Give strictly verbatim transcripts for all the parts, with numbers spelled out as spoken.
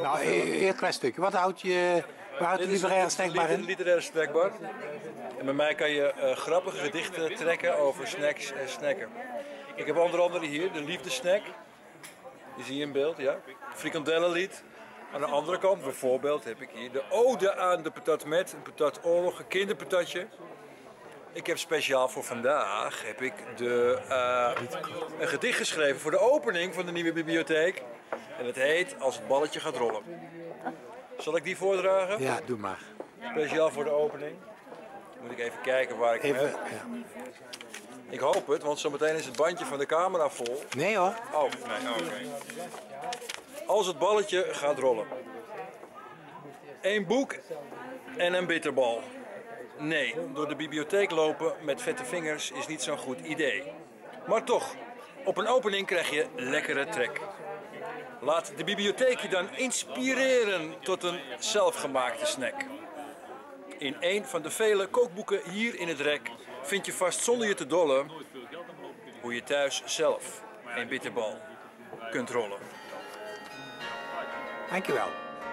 Nou, heel een klein stukje. Wat houdt je, waar houdt de literaire snackbar in? Een literaire snackbar. En bij mij kan je uh, grappige gedichten trekken over snacks en snacken. Ik heb onder andere hier de liefdesnack. Die zie je in beeld, ja. Frikandellenlied. Aan de andere kant bijvoorbeeld heb ik hier de ode aan de patat met, een pataoorlog, een kinderpatatje. Ik heb speciaal voor vandaag heb ik de, uh, een gedicht geschreven voor de opening van de nieuwe bibliotheek. En het heet Als het balletje gaat rollen. Zal ik die voordragen? Ja, doe maar. Speciaal voor de opening. Moet ik even kijken waar ik hem Even, heb. ja. Ik hoop het, want zometeen is het bandje van de camera vol. Nee hoor. Oh, nee, oké. Okay. Als het balletje gaat rollen. Eén boek en een bitterbal. Nee, door de bibliotheek lopen met vette vingers is niet zo'n goed idee. Maar toch, op een opening krijg je lekkere trek. Laat de bibliotheek je dan inspireren tot een zelfgemaakte snack. In een van de vele kookboeken hier in het rek vind je vast zonder je te dollen hoe je thuis zelf een bitterbal kunt rollen. Dankjewel.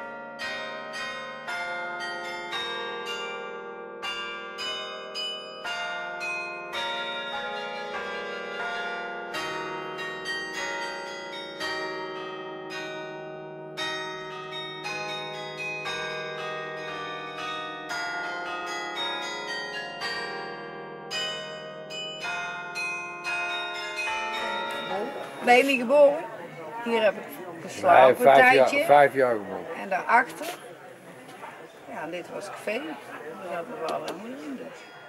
Ben je niet geboren? Hier heb ik een Nee, slaappartijtje. vijf, vijf jaar geboren. En daarachter, ja, dit was café. Daar hadden we allemaal in. Dus.